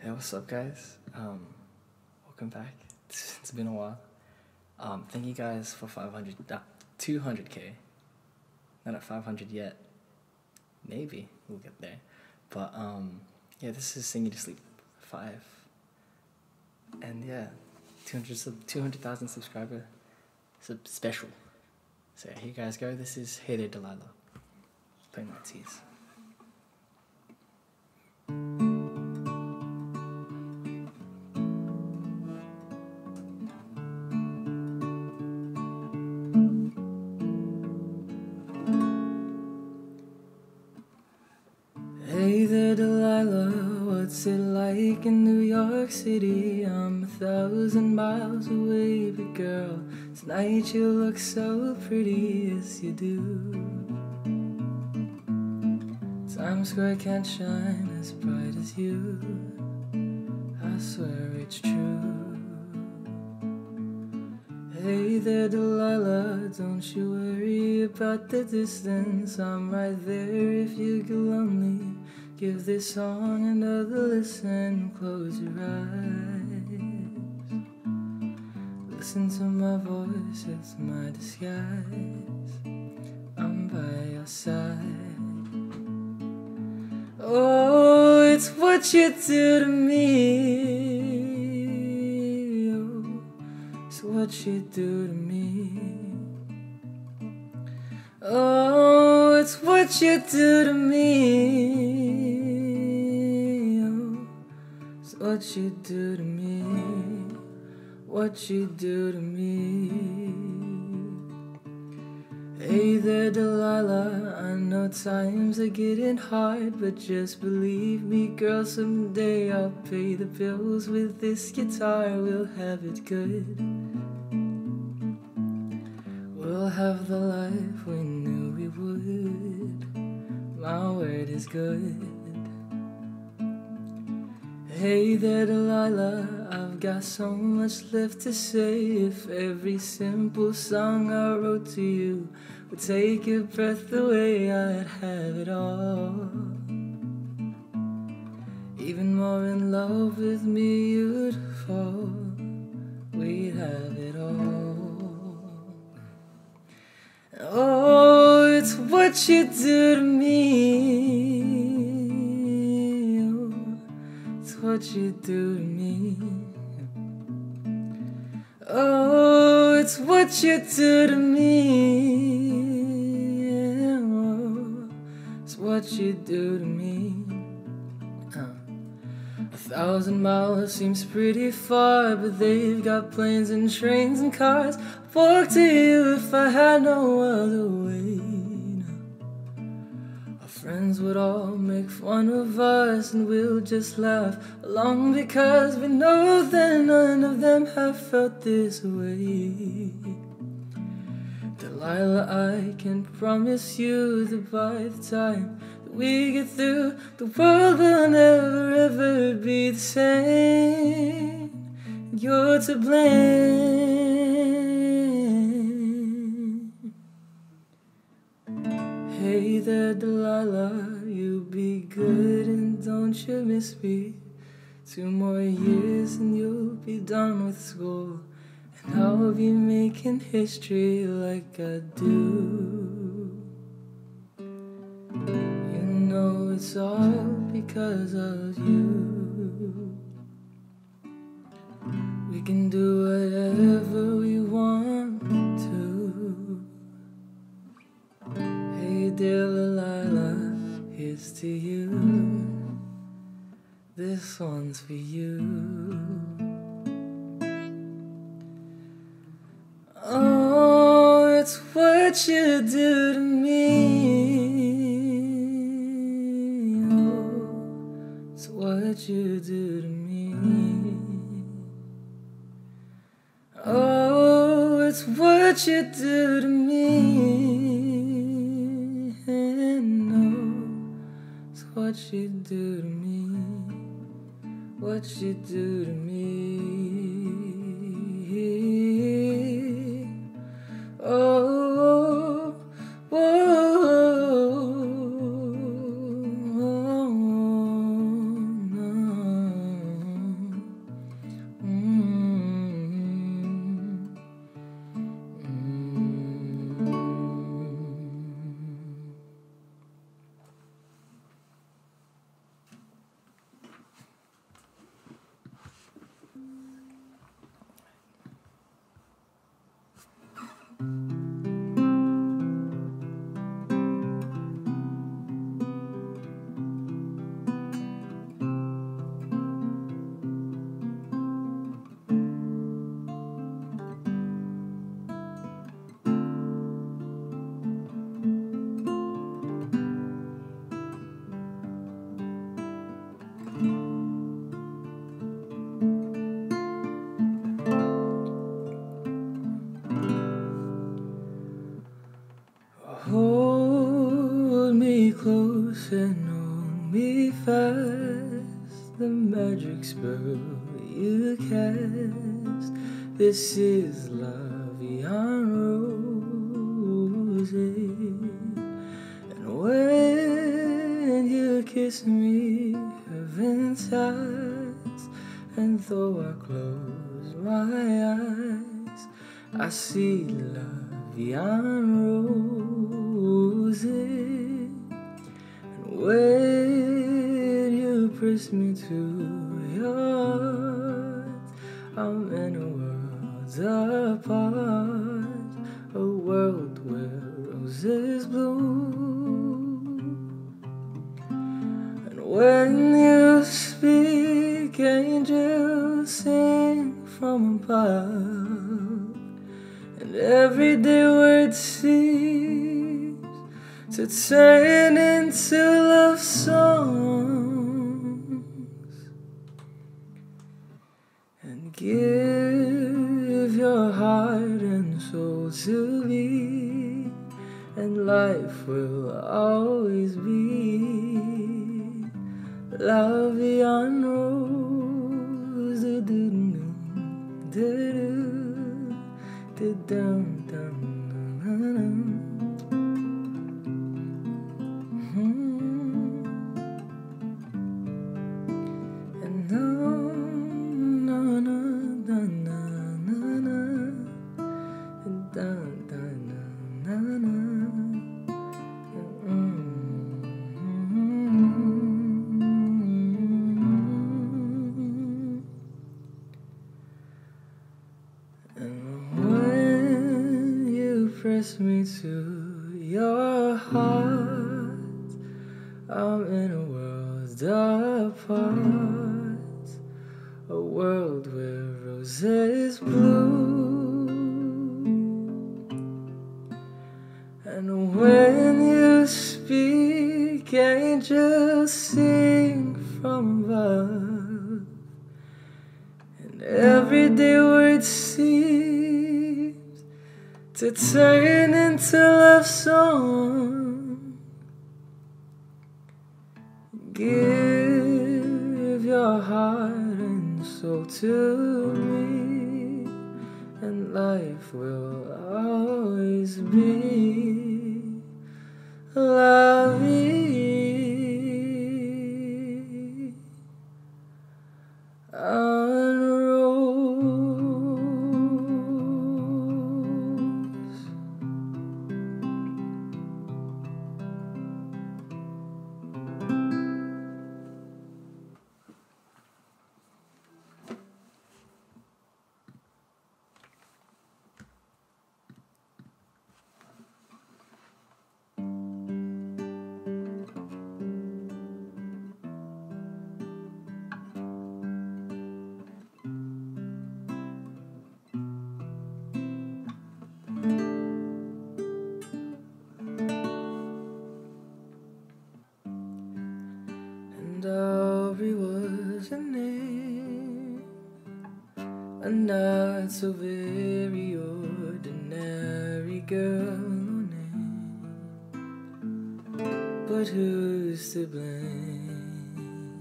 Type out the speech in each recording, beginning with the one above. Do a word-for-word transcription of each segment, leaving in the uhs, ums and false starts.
Hey, what's up, guys? Um, welcome back. It's, it's been a while. Um, thank you guys for five hundred, uh, two hundred K. Not at five hundred yet. Maybe we'll get there. But um, yeah, this is Sing You to Sleep five. And yeah, two hundred sub, two hundred thousand subscriber sub special. So here you guys go. This is Hey There Delilah. Playing my teas. Hey there, Delilah, what's it like in New York City? I'm a thousand miles away, but girl, tonight you look so pretty, yes you do. Times Square can't shine as bright as you, I swear it's true. Hey there, Delilah, don't you worry about the distance, I'm right there if you get lonely. Give this song another listen, close your eyes. Listen to my voice, it's my disguise. I'm by your side. Oh, it's what you do to me. Oh, it's what you do to me. Oh, it's what you do to me. What you do to me, what you do to me. Hey there, Delilah, I know times are getting hard, but just believe me, girl, someday I'll pay the bills with this guitar. We'll have it good. We'll have the life we knew we would. My word is good. Hey there, Delilah, I've got so much left to say. If every simple song I wrote to you would take your breath away, I'd have it all. Even more in love with me you'd fall. We'd have it all. Oh, it's what you do to me. What you do to me. Oh, it's what you do to me. Oh, it's what you do to me. uh. A thousand miles seems pretty far, but they've got planes and trains and cars. I'd walk to you if I had no other way. Friends would all make fun of us, and we'll just laugh along because we know that none of them have felt this way. Delilah, I can promise you that by the time that we get through, the world will never ever be the same. You're to blame. Hey there, Delilah, you be good and don't you miss me. Two more years and you'll be done with school, and I'll be making history like I do. You know it's all because of you. We can do whatever we want to. Dear Delilah, here's to you. This one's for you. Oh, it's what you do to me. Oh, it's what you do to me. Oh, it's what you do to me. What you do to me, what you do to me. Oh, whoa, oh, no. the magic spell you cast. This is love beyond roses. And when you kiss me, heaven sighs. And though I close my eyes, I see love beyond roses. And when you press me to your heart, I'm in a world apart, a world where roses bloom. And when you speak, angels sing from above, and everyday word seems to turn into love songs. And give your heart and soul to me, and life will always be love beyond rose. Do do do do do do do. And no no no no no no no no no no. Press me to your heart, I'm in a world apart, a world where roses bloom. And when you speak, angels sing from above, and everyday words seem to turn into love song. Give your heart and soul to me, and life will always be la vie en rose. And Aubrey was a name, a not so very ordinary girl name. But who's to blame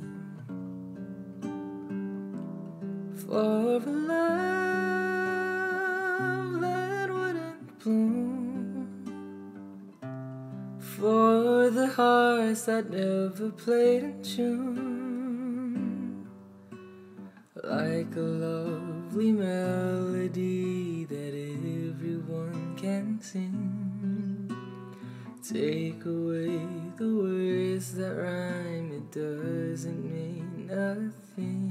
for a love that wouldn't bloom, for the hearts that never played in tune, like a lovely melody that everyone can sing. Take away the words that rhyme, it doesn't mean nothing.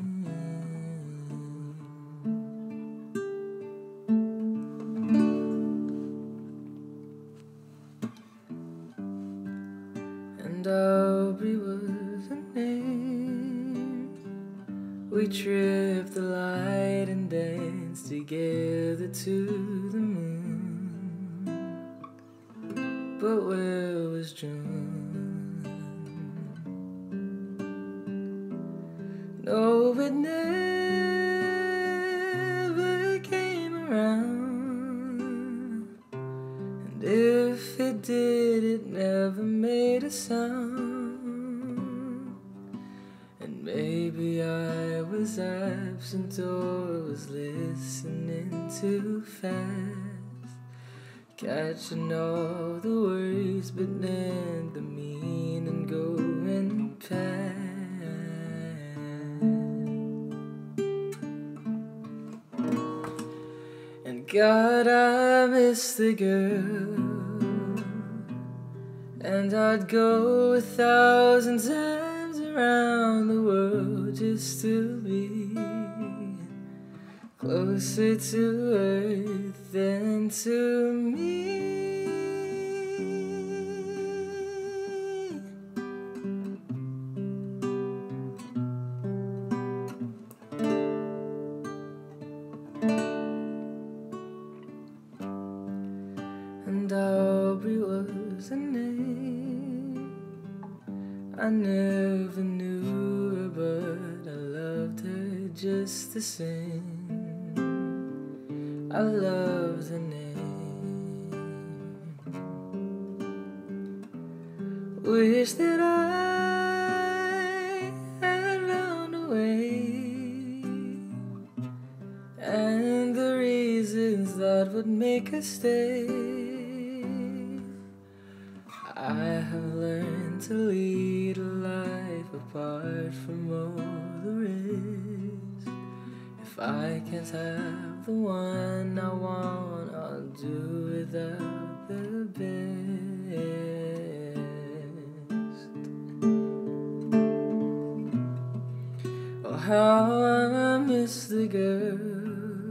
And Aubrey was a name. We tripped the light and danced together to the moon. But where was June? No, it never came around. And if it did, it never made a sound. maybe I was absent or was listening too fast, catching all the words but not the meaning going past. And God, I miss the girl, and I'd go a thousand times around the world just to be closer to earth than to me. And Aubrey was a name I never knew her, but I loved her just the same. I loved her name. Wish that I had found a way, and the reasons that would make her stay. I have learned to lead a life apart from all the rest. If I can't have the one I want, I'll do without the best. Oh, how I miss the girl,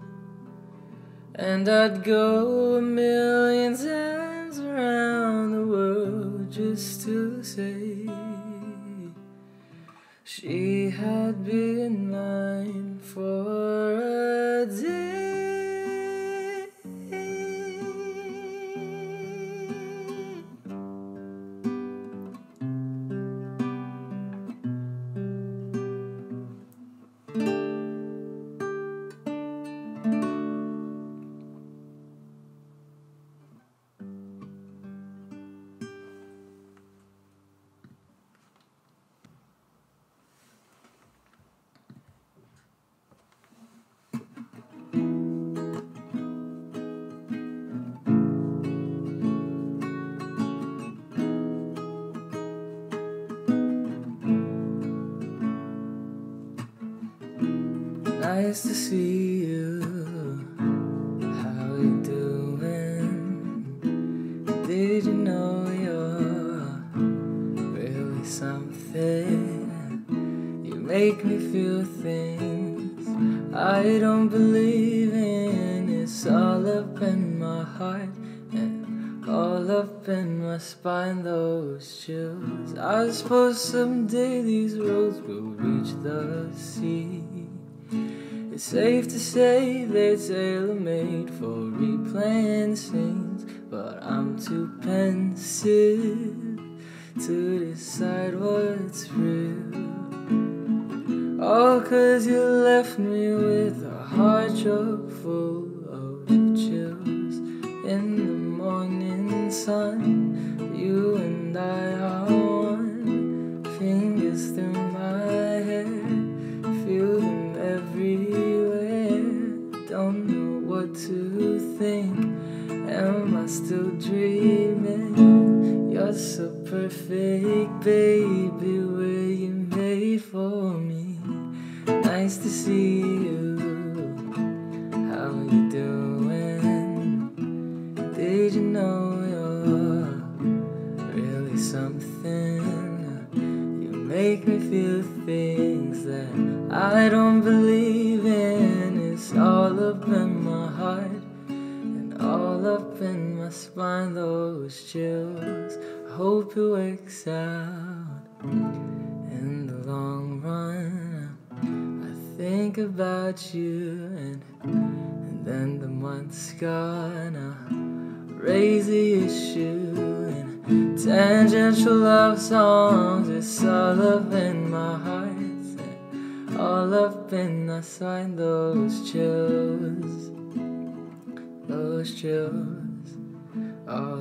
and I'd go a million times around the world just to say she had been mine for a day. Nice to see you. How you doing? Did you know you're really something? You make me feel things I don't believe in. It's all up in my heart and all up in my spine, those chills. I suppose someday these roads will reach the sea. It's safe to say they're tailor-made for replaying scenes, but I'm too pensive to decide what's real. All 'cause you left me with a heart chock full of chills. In the morning sun, you and I are one. Fingers through my hair, feel them everywhere. Don't know what to think. Am I still dreaming? You're so perfect, baby. Were you made for me? Nice to see you. How you doing? Did you know you're really something? You make me feel things that I don't believe in. It's all up in my heart and all up in my spine, those chills. I hope it works out in the long run. I think about you, and, and then the month's gonna raise the issue. And tangential love songs, it's all up in my heart, all up in my spine, those chills, those chills, all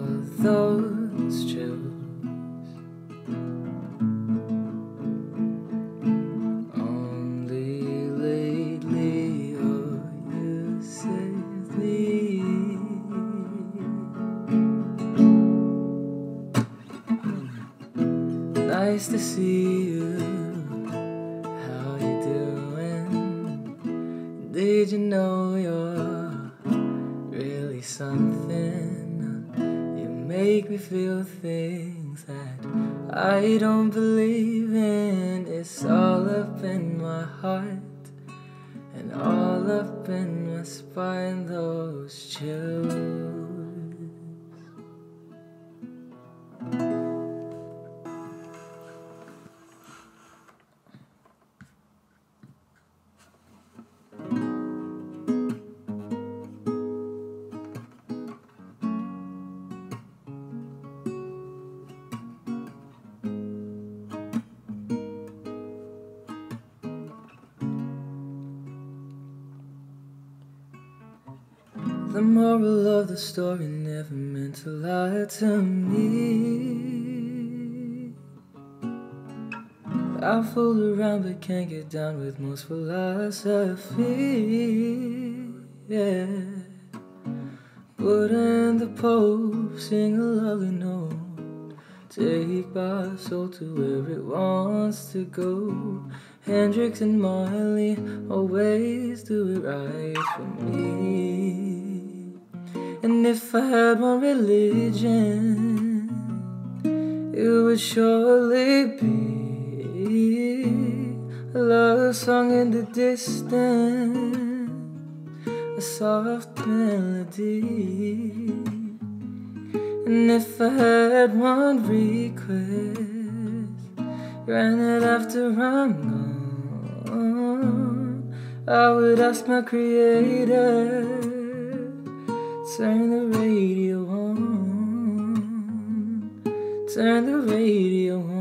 those chills. I don't believe in. It's all up in my heart and all up in my spine, those chills. The moral of the story never meant to lie to me. I fool around but can't get down with most philosophy. Yeah, putting the Pope, sing a lovely note, take my soul to where it wants to go. Hendrix and Marley always do it right for me. And if I had one religion, it would surely be a love song in the distance, a soft melody. And if I had one request, granted after I'm gone, I would ask my creator, turn the radio on, turn the radio on.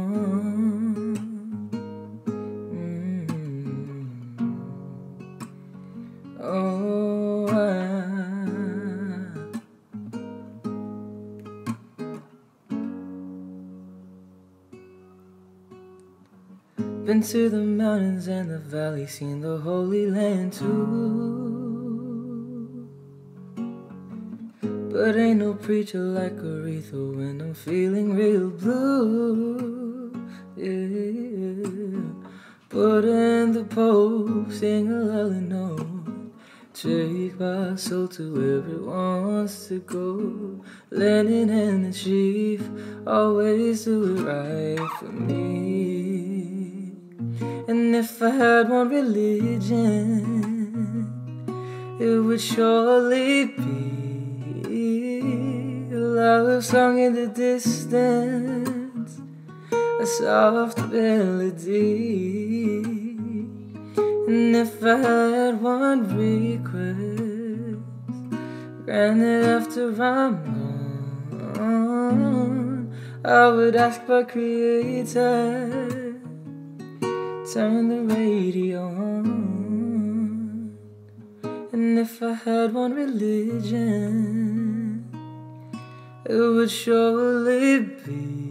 Mm-hmm. Oh, I been to the mountains and the valley, seen the Holy Land too. But ain't no preacher like Aretha when I'm feeling real blue. Yeah, put in the Pope, sing a lovely note, take my soul to where it wants to go. Lennon and the Chief always do it right for me. And if I had one religion, it would surely be a love song in the distance, a soft melody. And if I had one request, granted after I'm gone, I would ask my creator, turn the radio on. And if I had one religion, it would surely be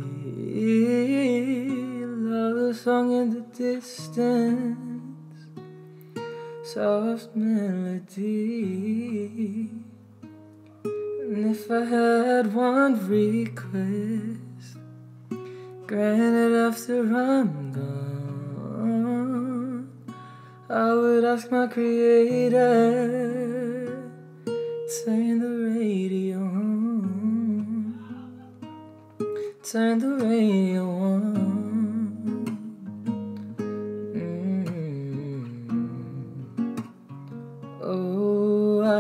a love song in the distance, soft melody. And if I had one request, granted after I'm gone, I would ask my creator, turn the radio on, turn the radio on. Mm-hmm. Oh, I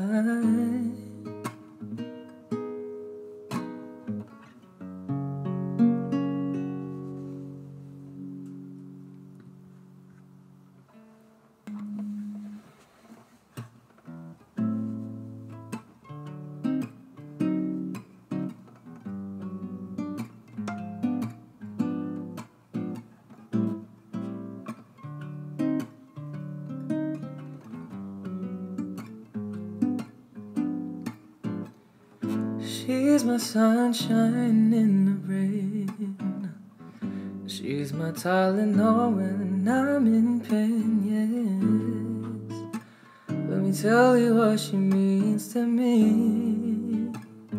she's my sunshine in the rain. She's my Tylenol when I'm in pain, yes. Let me tell you what she means to me.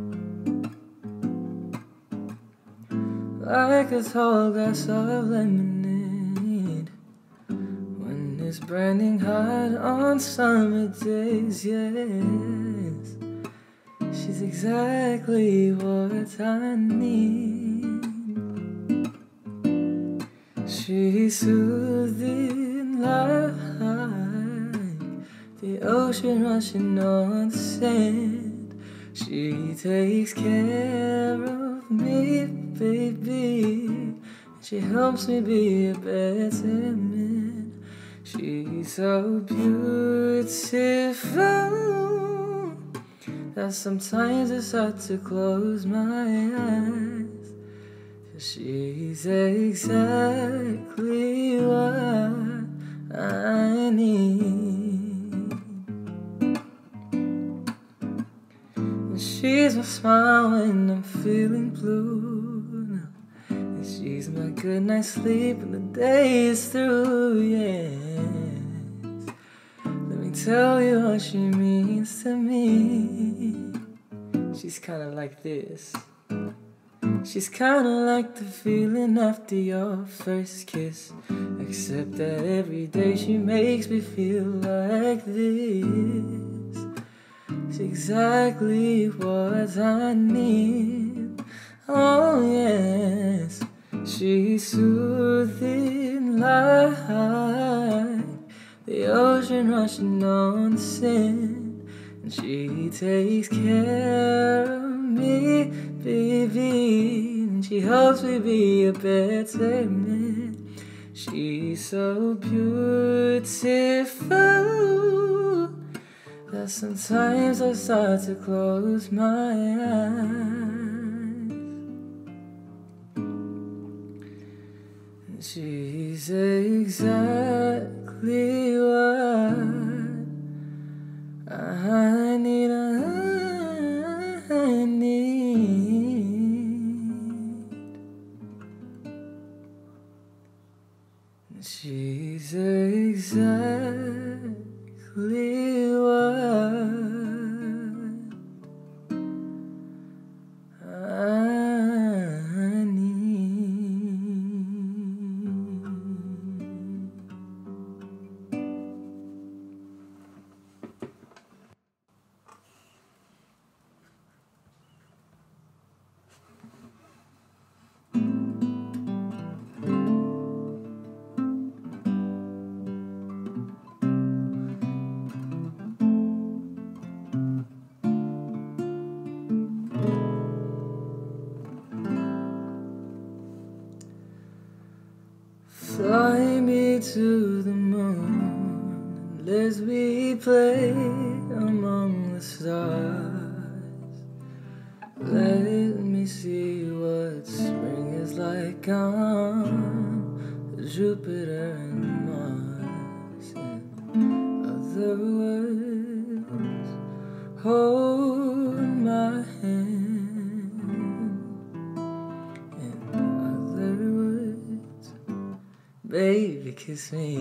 Like a tall glass of lemonade when it's burning hot on summer days, yes. She's exactly what I need. she's soothing like the ocean rushing on the sand. She takes care of me, baby. She helps me be a better man. She's so beautiful that sometimes it's hard to close my eyes. She's exactly what I need. And she's my smile when I'm feeling blue. And she's my good night's sleep when the day is through, yes. Let me tell you what she means to me. She's kinda like this. She's kinda like the feeling after your first kiss, except that every day she makes me feel like this. It's exactly what I need. Oh yes, she's soothing like the ocean rushing on the sand. And she takes care of me, baby, and she helps me be a better man. She's so beautiful that sometimes I start to close my eyes. And she's exactly what I need, I need. She's exactly what I need. Fly me to the moon, let me play among the stars. Let me see what spring is like on Jupiter and Mars. In other words, hold my hand. In other words, baby, kiss me.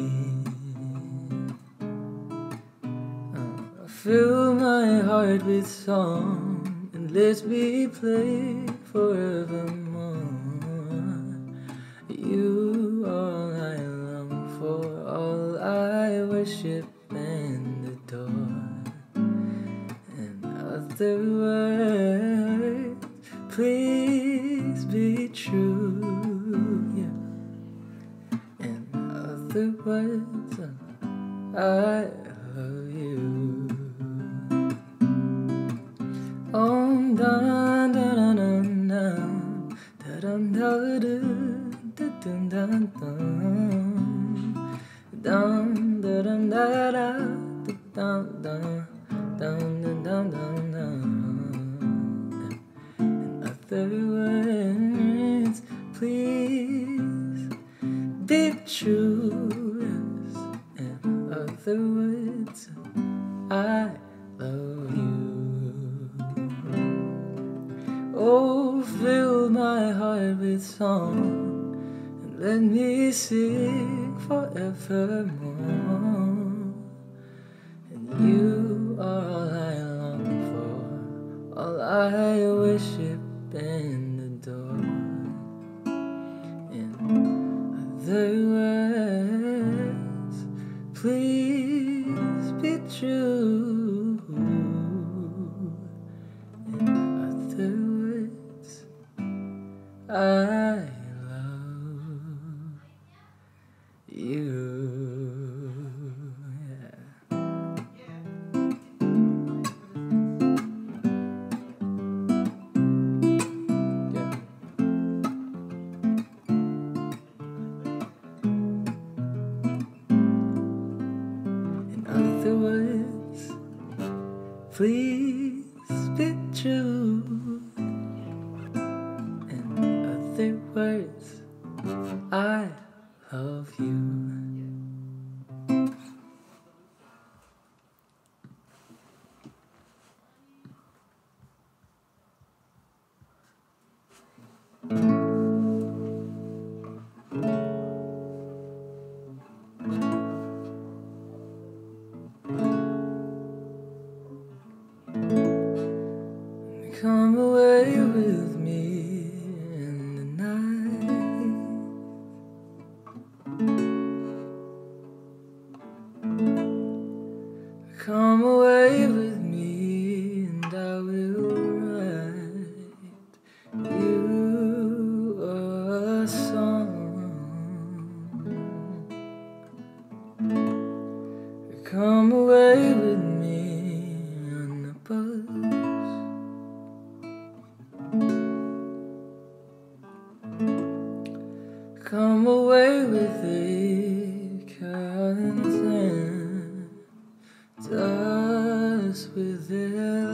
uh, Fill my heart with song and let me play forevermore. You all I long for, all I worship and adore. In other words, please be true. Yeah. In other words, I love you. Oh, dun dun dun dun dun dun dun dun dun dun dun dun dun. In other words, please be true. In other words, I love you. Oh, fill my heart with song and let me sing forevermore. And you are all I long for, all I worship and adore. In other words, please be true. In other words, I love you. Yeah. In other words, please be true. In other words, I love you. Come away with me in the night. Come away with me and I will write you a song. Come away with me on the bus. Come away with the curtains and dust with their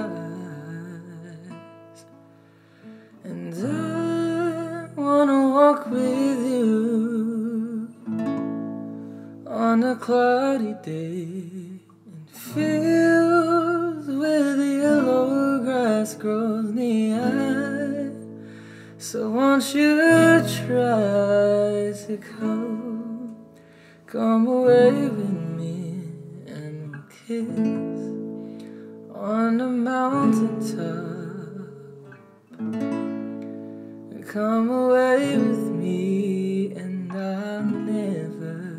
lies. And I wanna walk with you on a cloudy day in fields where the yellow grass grows knee high. So won't you try to come, come away with me and we'll kiss on the mountaintop. Come away with me and I'll never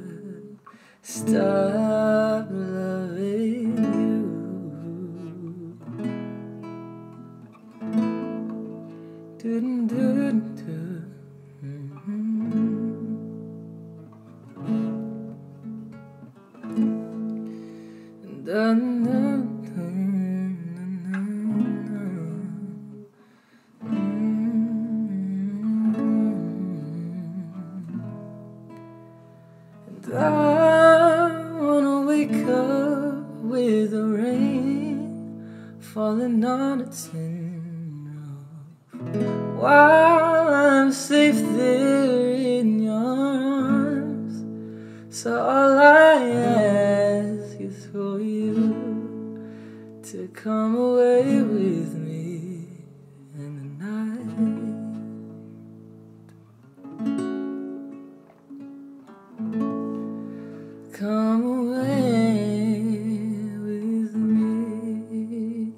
stop loving you. Dun, dun, dun. Dun, dun, dun, dun, dun. And I wanna wake up with the rain falling on its roof, while I'm safe there in your arms. So all I ask is for you to come away with me in the night. Come away with me.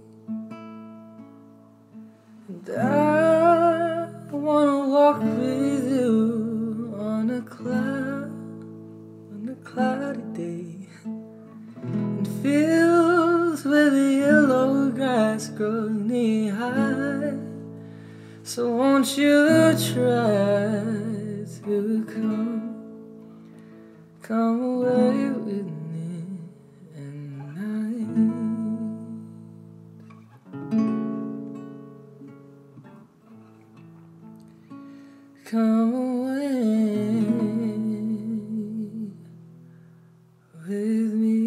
And I wanna walk with you on a cloud, on a cloudy day, in fields where the yellow grass grows knee high. So won't you try to come, come away with me at night. Come away with me.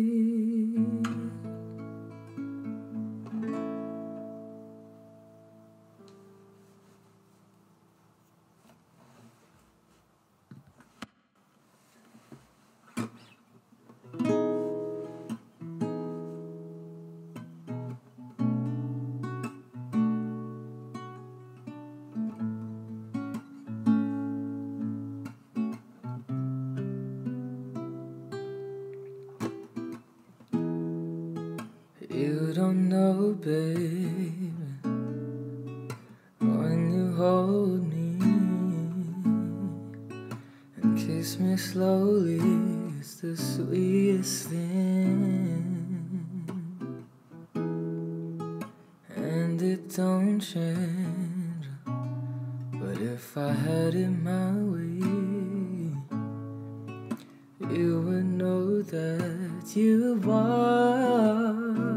You don't know, baby, when you hold me and kiss me slowly, it's the sweetest thing. And it don't change, but if I had it my way, you would know that you are.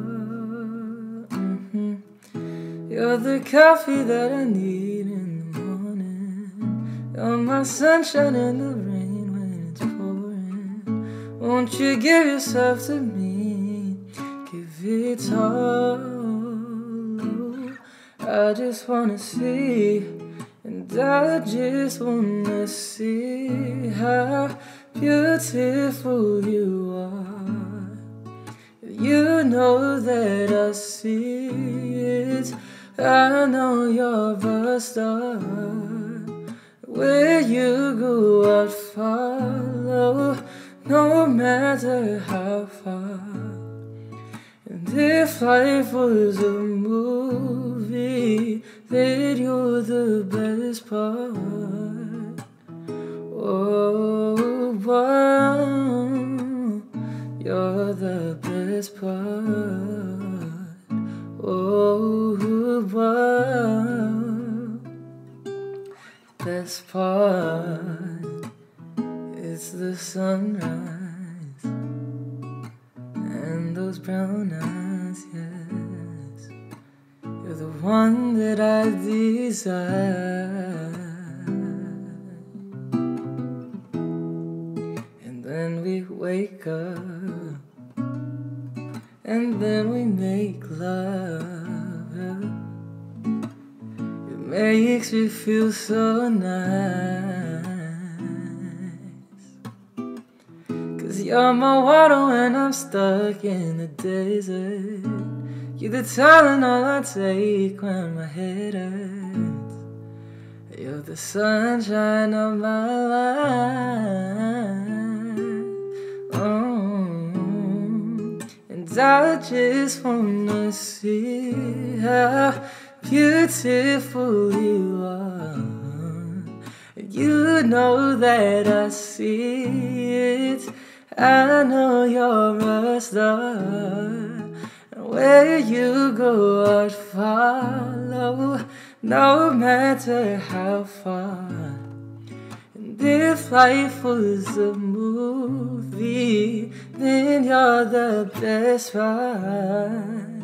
Mm-hmm. You're the coffee that I need in the morning. You're my sunshine in the rain when it's pouring. Won't you give yourself to me? Give it all. I just wanna see, and I just wanna see how beautiful you are. You know that I see it. I know you're a star. Where you go, I'd follow, no matter how far. And if life was a movie, then you're the best part. Oh, wow, you're the best part. Oh, wow, best part. It's the sunrise and those brown eyes, yes. You're the one that I desire. And then we wake up, and then we make love. It makes me feel so nice. 'Cause you're my water when I'm stuck in the desert. You're the Tylenol I take when my head hurts. You're the sunshine of my life. Oh, and I just wanna see how beautiful you are. You know that I see it. I know you're a star. Where you go, I'd follow, no matter how far. And if life was a movie, then you're the best part.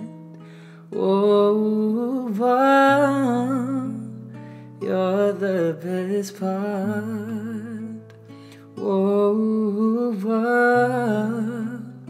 Oh, wow, you're the best part. Oh, wow,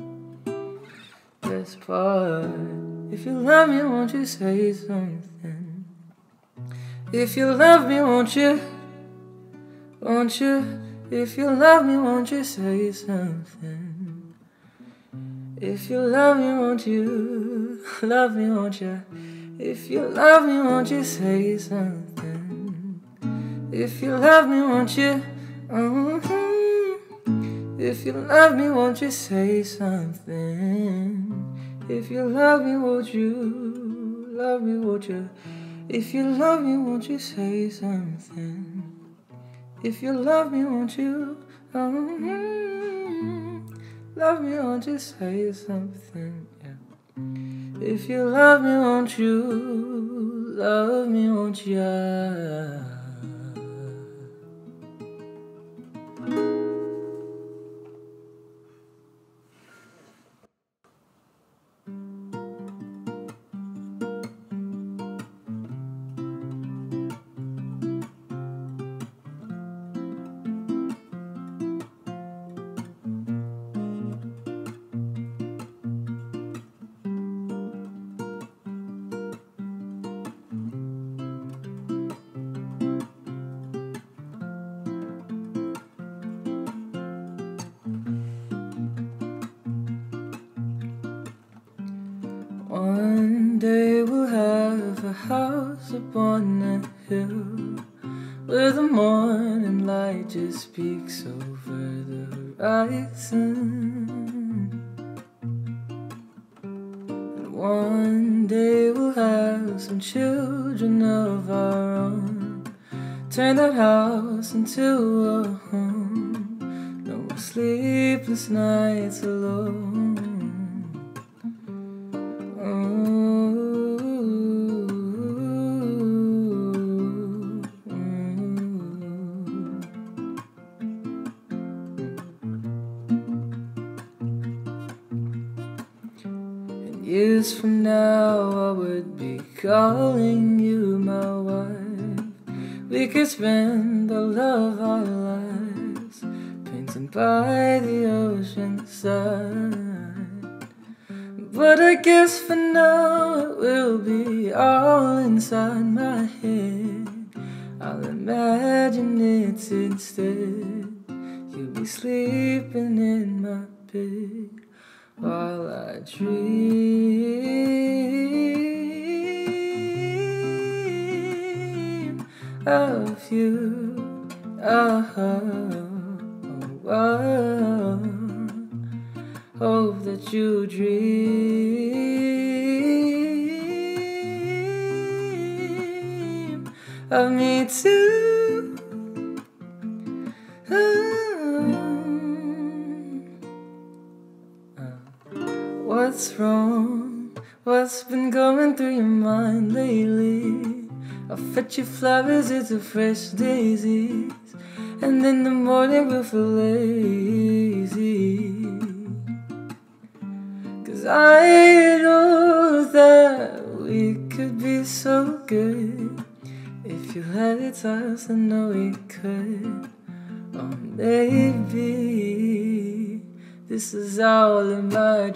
best part. If you love me, won't you say something? If you love me, won't you? Won't you? If you love me, won't you say something? If you love me, won't you? Love me, won't you? If you love me, won't you say something? If you love me, won't you? Mm-hmm. If you love me, won't you say something? If you love me, won't you? Love me, won't you? If you love me, won't you say something? If you love me, won't you? Mm-hmm. Love me, won't you say something? Yeah. If you love me, won't you? Love me, won't you? One day we'll have a house upon a hill, where the morning light just peeks over the horizon. And one day we'll have some children of our own, turn that house into a home. No more sleepless nights alone. Years from now I would be calling you my wife. We could spend all of our lives painting by the ocean side. But I guess for now it will be all inside my head. I'll imagine it instead. You'll be sleeping in my bed while I dream of you. Oh, oh, oh. Hope that you dream of me too. What's wrong? What's been going through your mind lately? I'll fetch you flowers, it's a fresh daisies, and in the morning we'll feel lazy. Cause I know that we could be so good. If you let us, I know we could. Or maybe this is all in my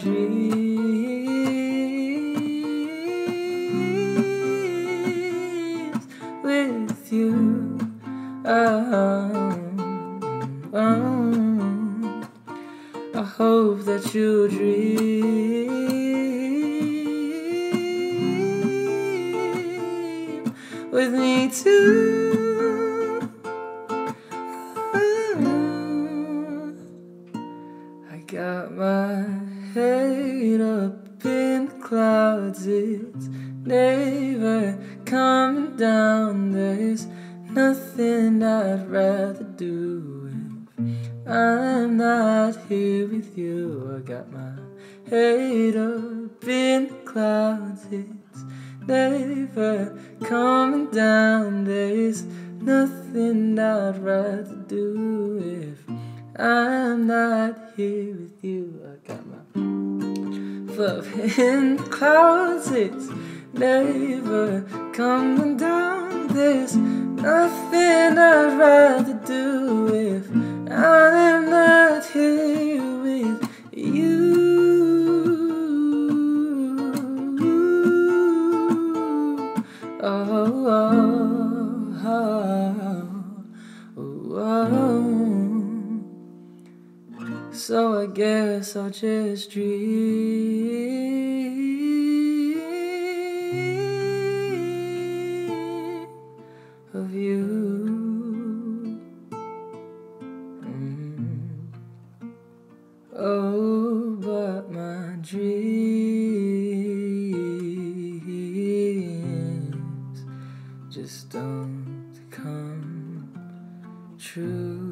dreams with you. Oh, oh. I hope that you dream with me too. Got my head up in the clouds, it's never coming down. There's nothing I'd rather do if I'm not here with you. I got my head up in the clouds, it's never coming down. There's nothing I'd rather do if I'm not here with you. I got my love in the clouds, it's never coming down. There's nothing I'd rather do if I'm not here with you. Oh, oh, oh, oh, oh. So I guess I'll just dream of you. Mm. Oh, but my dreams just don't come true.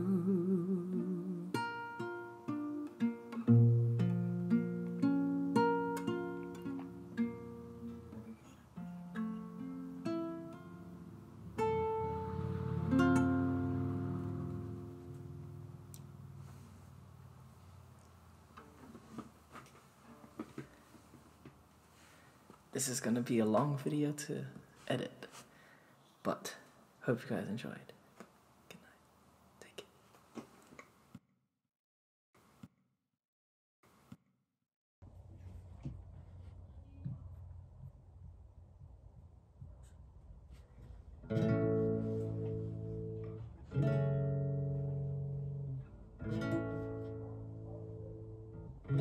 This is gonna be a long video to edit, but hope you guys enjoyed. Good night. Take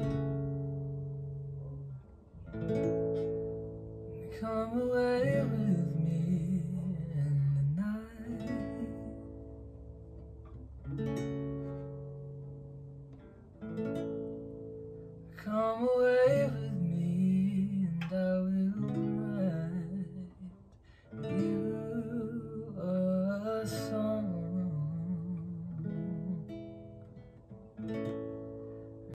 it. Come away with